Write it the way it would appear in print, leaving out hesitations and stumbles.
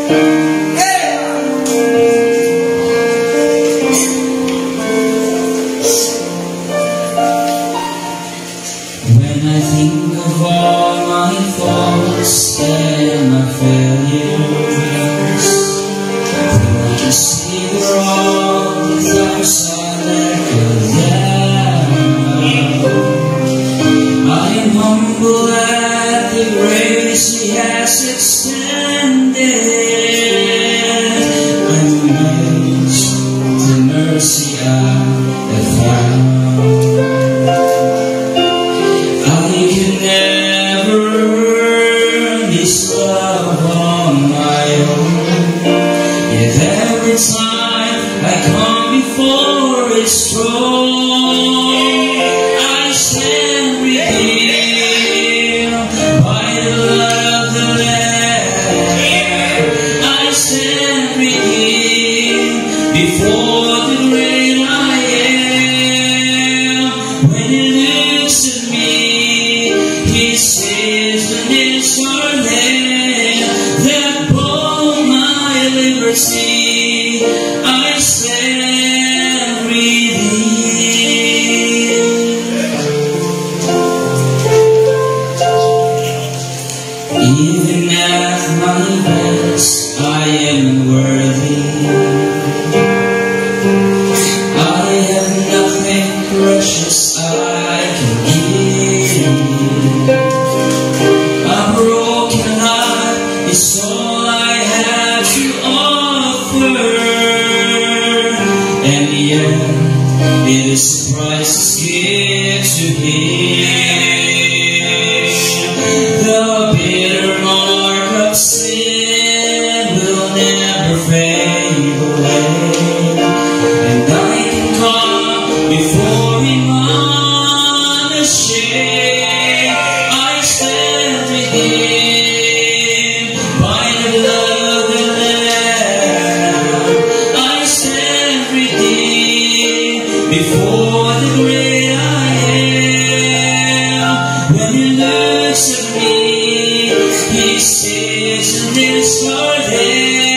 When I think of all my faults and my failures, when I see the wrong without I let go down, I am humble at the grace He has extended. I'm amazed the mercy I have found. Every time I come before His throne, I stand redeemed by the blood of the Lamb. I stand redeemed before the great I am. When He looks at me, He sees the nails are there that bore my liberty. I stand redeemed. Even at my best, I am unworthy. I have nothing precious I can give. A broken heart is all I have to offer. And yet, it is the priceless gift to Him. The bitter mark of sin will never fade away, and I can come before Him unashamed. I stand redeemed by the blood of the Lamb. I stand redeemed before the great I am. When He looks at me, He sees the nails are there